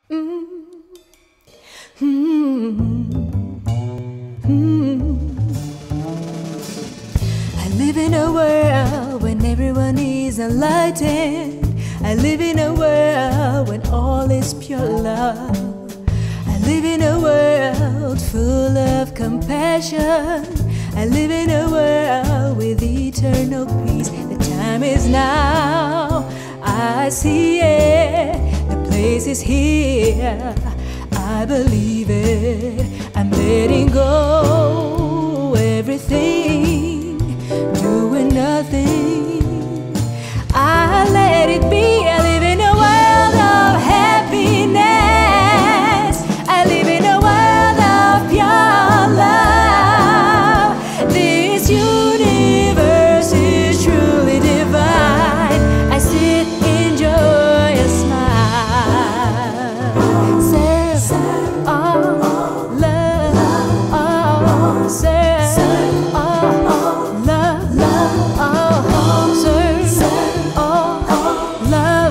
I live in a world when everyone is enlightened. I live in a world when all is pure love. I live in a world full of compassion. I live in a world with eternal peace. The time is now, I see it. The place is here, I believe it. I'm letting go everything, doing nothing. I let it be. I live in a world of happiness. I live in a world of pure love. This universe is truly divine. I sit, enjoy a smile. Serve all love, all serve all love, all serve all love,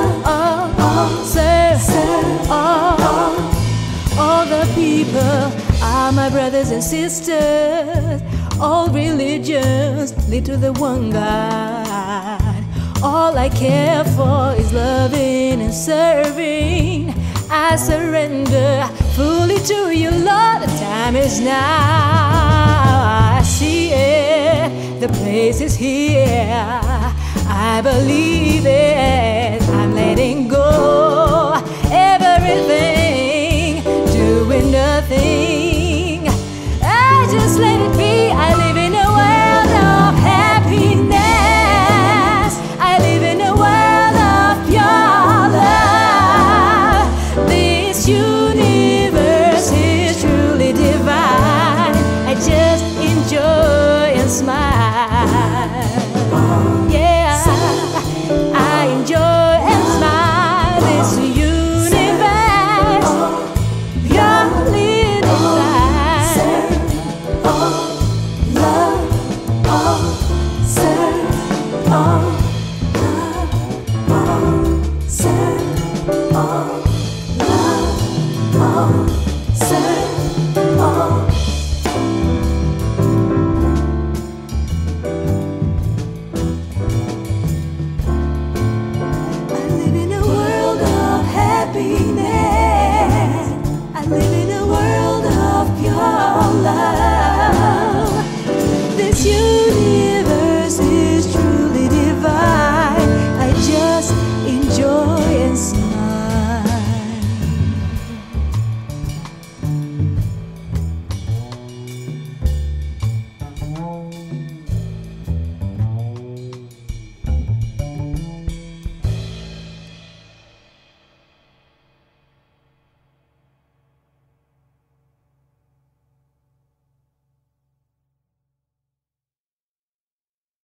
serve all the people are my brothers and sisters. All religions lead to the one God. All I care for is loving and serving. I surrender fully to you, Lord. The time is now. I see it. The place is here. I believe it.